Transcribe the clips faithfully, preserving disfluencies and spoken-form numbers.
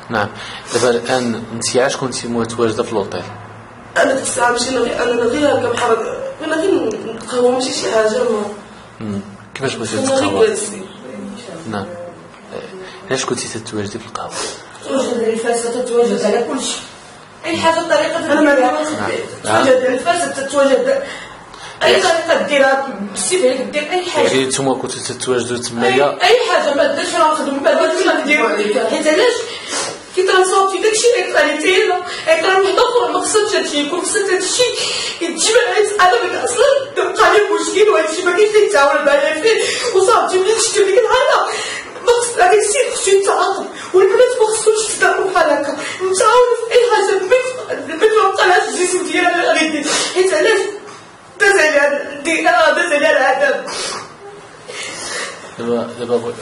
نعم. دابا الان انت عاش كنتي متواجده في الاوتيل؟ انا ديك الساعه ماشي غير انا غير هكا بحال انا غير نتقهوى ماشي شي حاجه ما. كيفاش بغيتي تتقهوى؟ نعم. علاش كنتي تتواجدي في القهوه؟ تواجد على الفاسه، تتواجد على كل شيء، اي حاجه طريقه انا ما عنديش تتواجد على الفاسه، تتواجد اي طريقه ديرها بالسيف عليك دير اي حاجه. يعني نتوما كنتو تتواجدوا تمايا اي حاجه ما درتش راه نخدم ما درتش ما نديرو عليك، حيت علاش كي ترانسورتي داكشي اللي يطلع فينا يطلع واحد اخر ما خصهاش هادشي يكون، خصها هادشي يتجمع. انا بغيت اصلا تبقى لي مشكل وهادشي ما كاينش اللي يتعاون معايا فيه وصافي ملي شفتو ديك النهار ما خص هذاك السيد خصو يتعاقب والبنات ما خصوش يتداروا بحال هكا، نتعاونوا في اي حاجه باش ما بقالهاش الجسم ديالها غادي يدير، حيت علاش داز عليها الدينا داز عليها العذاب. دابا دابا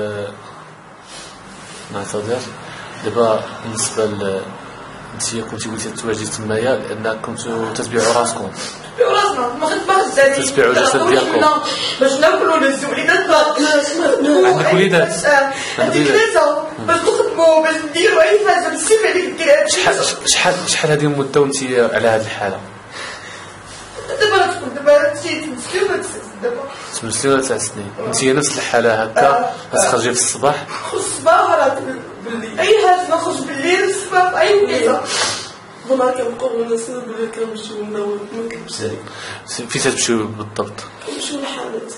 نعتذر. دابا بالنسبه ل انت كنتي قلتي تواجدي تمايا لان كنتو تتبيعوا راسكم. تبيعوا راسنا ما خدماش عليه، تتبيعوا الجسد ديالكم باش ناكلوا لز وليداتنا. عندك وليدات؟ عندي ثلاثه باش نخدموا باش نديروا اي حاجه بالسيف عليك دير. شحال شحال شحال هذه المده وانت على هذه الحاله؟ دابا تكون دابا شي ثمان سنين ولا تسع دابا ثمان سنين ولا تسع سنين. انت نفس الحاله هكا تخرجي في الصباح؟ نخرج الصباح ولا بالليل اي حاجه، نخرج بالليل الصباح اي وقيته. والله كنبقاو الناس بالليل كنمشيو ناول ما كنمشي عليك. فين تمشيو بالضبط؟ كنمشيو للحانات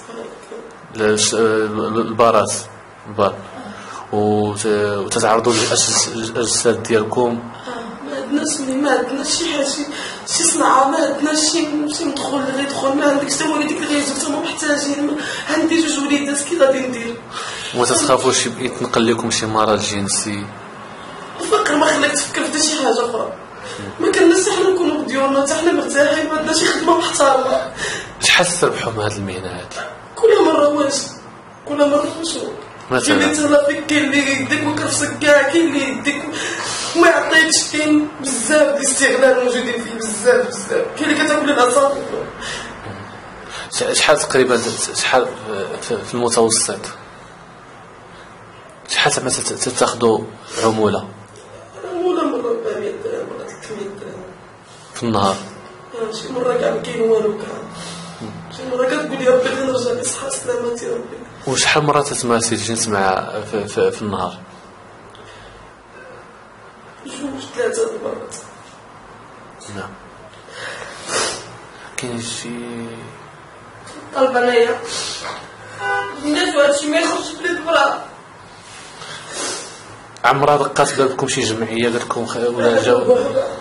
البارات البار وتتعرضوا للاجساد ديالكم؟ ما عندناش اللي ما عندناش شي حاجه شي صنعه، ما عندناش شي شي ندخل غير ندخل ما عندكش حتى وليدك اللي غيجيو حتى محتاجين. عندي جوج وليدات كي غادي ندير؟ وما تتخافوش يتنقل لكم شي مرض جنسي؟ الفقر ما خلاك تفكر في شي حاجه اخرى. ما كناش حنا نكونوا بديورنا حتى حنا مرتاحين ما عندناش شي خدمه محترمه. شحال تربحوا من هذه المهنه هذه؟ كل مره واش كل مره واش مثلا كاين اللي تهلا فيك، كاين اللي يديك وكرفسك كاع، كاين اللي يديك وما يعطيكش، كاين بزاف ديال الاستغلال موجودين فيه بزاف بزاف، كاين اللي كتاكل العصا. شحال تقريبا شحال في المتوسط شحال زعما تاخذوا عموله؟ عموله مرة أربعمية درهم ولا ثلاثمية درهم في النهار. شي مرة كاع ما كاين والو كاع، شي مرة كتقول لي ربي غير نرجع بصحة سلامتي ربي. وشحال مرة تتمارسي الجنس مع في, في, في النهار؟ جوج ثلاثة المرات. نعم. كاين شي طالبه انايا الناس وهادشي ما يخرجش بلاد برا. عمرها دقات بابكم شي جمعيه قالت لكم ولا جاو؟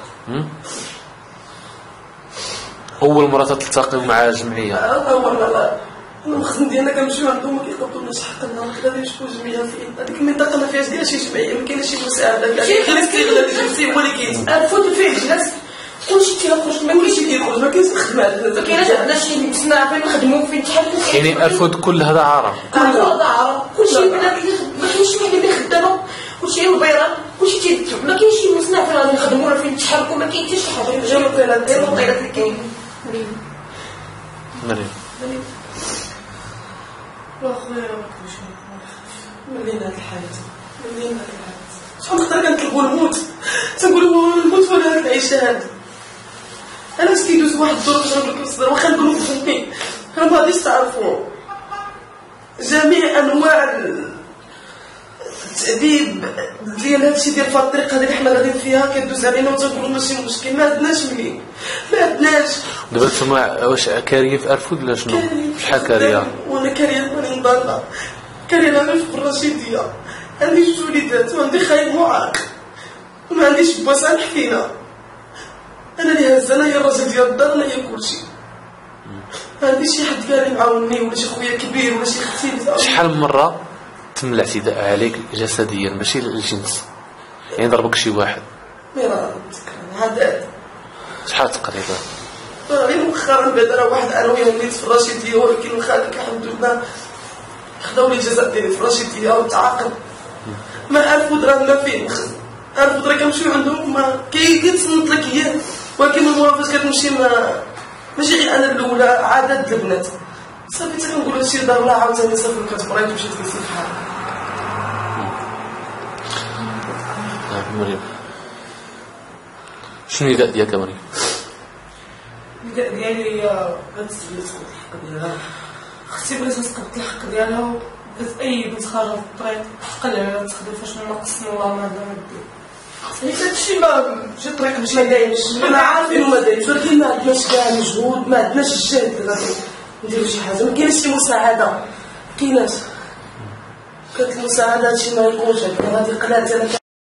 اول مره تلتقيو مع جمعيه؟ اول مره. المخزن ديالنا كنمشيو عندهم ما كيعطوناش حقنا، غادي نشوفوا جمعيه فين هذيك المنطقه ما فيهاش كاع شي جمعيه، ما كايناش شي مساعده كاع، غير الاستغلال الجنسي هو اللي كاين. الفوت فيه الجنس كلشي كيخرج ما كاينش اللي كيخرج، ما كاينش الخدمه عندنا، ما كاينش عندنا شي صناعه فين نخدموا فين تحركوا. يعني الفود كل هذا عارة؟ كل هذا عارة، كلشي البنات اللي ما كاينش شي وحده اللي خدامه، كلشي البيرات كلشي تيدو، ما كاينش شي مصنع فين غادي نخدموا ولا فين نتحركوا، ما كاين حتى شي حاجه غير الوكالات غير الوكالات اللي كاينين. مريم مريم واخويا كلشي ملينا هاد الحياه، ملينا هاد الحياه. شحال من خطره كنطلبوا الموت، تنقولوا الموت ولا هاد العيشه هادي. انا باش كيدوز واحد الدور باش نقول لكم الصدر واخا نكونوا فهمتين، انا ما غاديش تعرفوا جميع انواع التأديب ديال هادشي ديال فهاد الطريقه اللي حنا غاديين فيها كدوز علينا وتنقولوا ماشي مشكل، ما عندناش ملي ما عندناش. دابا نتوما واش كاريه في ارفود ولا شنو؟ شحال كاريه؟ وانا كاريه ماني مضالة، كاريه انا في الرشيديه، عندي جوج وليدات وعندي خايب معاق وما عنديش با سامح فينا. انا اللي هز انا هي الراجل ديال الدار، انا هي كلشي. ما عنديش شي حد كان يعاونني ولا شي خويا كبير ولا شي اختي. شحال من مره تم الاعتداء عليك جسديا ماشي الجنس؟ يعني ضربك شي واحد؟ مرات عدد. شحال تقريبا؟ غير مؤخرا بعد راه واحد انا وياه وليت في الرشيديه، ولكن وخالك الحمد لله خداو لي الجزاء ديالي في الرشيديه وتعاقب. ما ألف درهم ما فيه مخزن، ألف درهم كنمشيو عندهم ما كيتصنت لك اياه، ولكن المهم فاش كتمشي ما ماشي غير انا الاولى، عدد البنات صافي حتى كنقول هادشي دار الله عاوتاني صافي كتبريد ومشيت كنسير بحالها. مريم شنو النداء ديالك مريم؟ النداء ديالي هي بغات السيدة تاخد الحق ديالها. اختي بغات تاخد الحق ديالها وبغات اي بنت خارجة في الطريق تقل عليها تخدم فاش ما نقصنا والله ما عندها ما دير. حيت هادشي ما جا طريق باش ما دايمش، حنا عارفين وما دايمش، ولكن ما عندناش كاع مجهود، ما عندناش الجهد غادي نديرو شي حاجة، ما كاينش شي مساعدة، كايناش. كانت المساعدة هادشي ما يكونش، غادي قلات انا